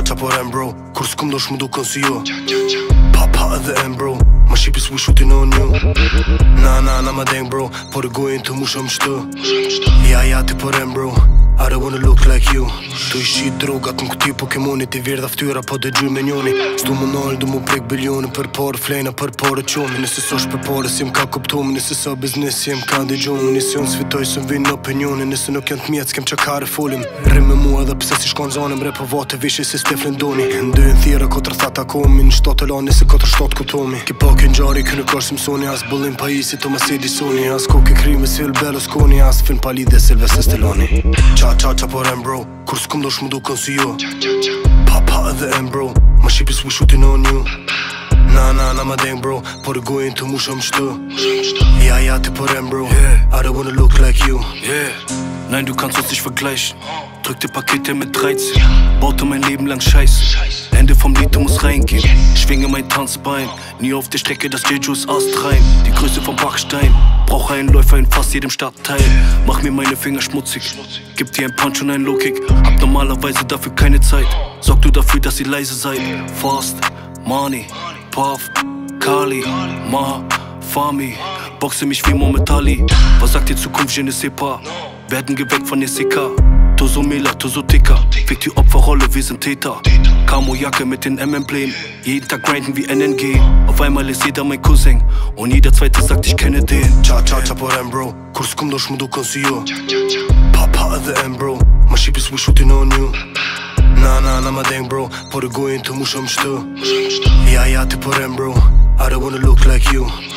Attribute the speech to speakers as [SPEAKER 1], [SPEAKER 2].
[SPEAKER 1] qa po rem bro, kur s'kum dosh më dukon si jo. Pa edhe em bro, ma shqipis we shooting on you. Na ma deng bro, por e gojnë të mushëm shtë. Ja ti po rem bro, I don't wanna look like you. Tu I shqit drogat në këti Pokemonit I verdha ftyra po dëgjuj me njoni. S'du më nalë, du mu prek biljoni për parë flejna për parë qomi. Nëse s'osh për parë si m'ka kuptomi, nëse sa biznes si m'ka digjomi. Nëse unë s'fitoj së vinë në opinioni, nëse nuk janë t'mjetë s'kem qa kare folim. Rrim me mua edhe pse si shkon zanim, re për vate vishë si Steflin Doni. Ndojnë thira 4-7 akomi, në 7 lani si 4-7 kutomi. Ki pak e njari, kë nuk është mësoni, as bëllim pa isi të mas edisoni. As koke krimi si Berlusconi, as film pa lidhe Silvestre Stallone. Qa po rem bro, kur s'kum dosh më dukon si jo. Pa edhe em bro, ma shqipis we shooting on you. Na ma deng bro, por e gojnë të mushëm shtë. Ja ti po rem bro, I don't wanna look like you.
[SPEAKER 2] Nein, du kannst uns nicht vergleichen. Drück die Pakete mit 13, baute mein Leben lang Scheiße. Ende vom Lied, du musst reingehen. Schwinge mein Tanzbein, nie auf der Strecke, das Jeju ist astrein. Die Größe vom Backstein, brauche einen Läufer in fast jedem Stadtteil. Mach mir meine Finger schmutzig, gib dir ein Punch und ein Low-Kick. Hab normalerweise dafür keine Zeit, sorg du dafür, dass ihr leise seid. Fast, Money, Puff, Kali, Ma, Fami. Boxe mich wie Muhammad Ali. Was sagt die Zukunft, je ne sais pas. Werden geweckt von SEK. Toso Mela, Toso Ticker. Fick die Opferrolle, wir sind Täter. Camo-Jacke mit den M-Emblemen. Jeden Tag grinden wie NNG. Auf einmal ist jeder mein Cousin. Und jeder zweite sagt, ich kenne den.
[SPEAKER 1] Qa po rem bro, kur s'kum dosh më dukon si jo. Pa edhe em bro, ma shqipis we shooting on you. Na ma deng bro, por e gojnë të mushëm shtë. Ja ti po rem bro, I don't wanna look like you.